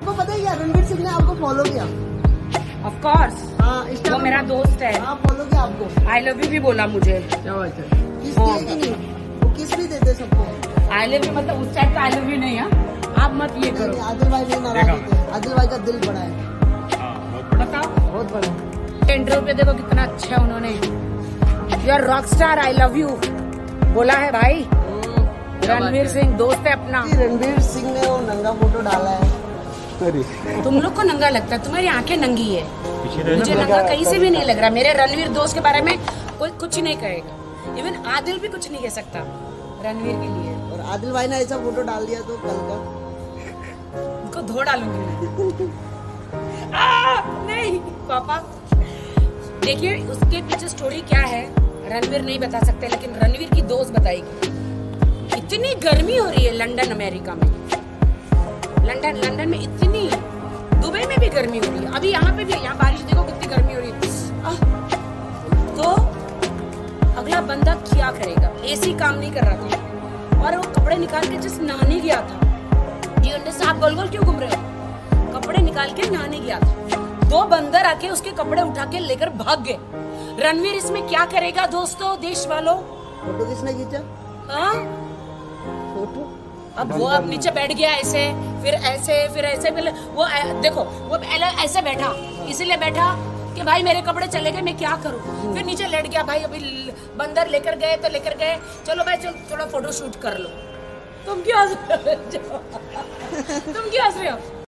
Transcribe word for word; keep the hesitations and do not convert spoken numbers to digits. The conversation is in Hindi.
आपको पता है क्या रणवीर सिंह ने आपको फॉलो किया? ऑफ कोर्स, हाँ, वो मेरा दोस्त है। हाँ, फॉलो किया आपको। आई लव यू भी बोला मुझे। क्या बात है? किस दिए कि नहीं? वो किस भी देते सबको। आई लव यू मतलब उस टाइप का आई लव यू नहीं है, आप मत ये करो। आदिल भाई नहीं नाराज होते, आदिल भाई का दिल बड़ा है। बताओ, बहुत बड़ा। इंटरव्यू पे देखो कितना अच्छा उन्होंने, you are rock star, I love you बोला है भाई। रणवीर सिंह दोस्त है अपना। रणवीर सिंह ने वो नंगा फोटो डाला है। तुम लोग को नंगा लगता है, तुम्हारी आंखें नंगी है, मुझे नंगा कहीं से भी नहीं लग रहा। मेरे रणवीर दोस्त के बारे में कोई कुछ नहीं कहेगा, इवन आदिल भी कुछ नहीं कह सकता रणवीर के लिए। और आदिल भाई ने ऐसा फोटो डाल दिया तो कल का उनको धो डालूंगी मैं। आ, नहीं पापा, देखिए उसके पीछे स्टोरी क्या है रणवीर नहीं बता सकते, लेकिन रणवीर की दोस्त बताएगी। इतनी गर्मी हो रही है लंदन अमेरिका में, लंदन लंदन में इतनी, दुबई में भी गर्मी हो रही है, अभी यहाँ पे भी, यहाँ बारिश देखो कितनी गर्मी हो रही है। आह, तो अगला बंदा क्या करेगा? एसी काम नहीं कर रहा था और वो कपड़े निकाल के जस्ट नहाने गया था। ये अंडे से आप गोल गोल क्यों घूम रहे हो? कपड़े निकाल के नहाने गया था, दो बंदर आके उसके कपड़े उठा के लेकर भाग गए। रणवीर इसमें क्या करेगा दोस्तों, देश वालों? फोटो किसने खींचा? हाँ, फोटो अब वो अब नीचे बैठ गया ऐसे, फिर ऐसे, फिर ऐसे, फिर वो देखो वो ऐसे बैठा, इसीलिए बैठा कि भाई मेरे कपड़े चले गए, मैं क्या करूं। फिर नीचे लेट गया, भाई अभी बंदर लेकर गए तो लेकर गए, चलो भाई चलो थोड़ा फोटो शूट कर लो। तुम क्यों हंस रहे हो? तुम क्यों हंस रहे हो?